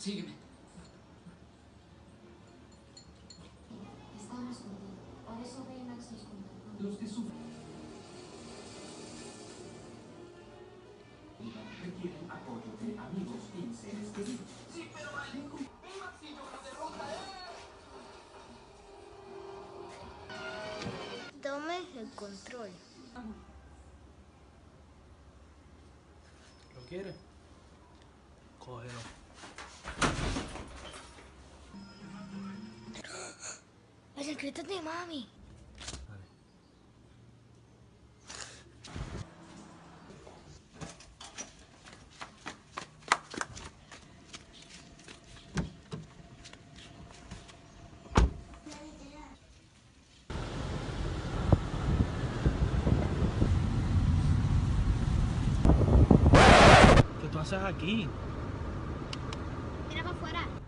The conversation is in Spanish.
Sígueme. Estamos contigo. Por eso Baymax nos contactó. Los que sufren requieren apoyo de amigos y seres queridos. Sí, pero alguien con Baymax y yo lo derrota, Tome el control. ¿Lo quieres? Cógelo. El secreto de mami. Dale. ¿Qué tú haces aquí? Mira para afuera.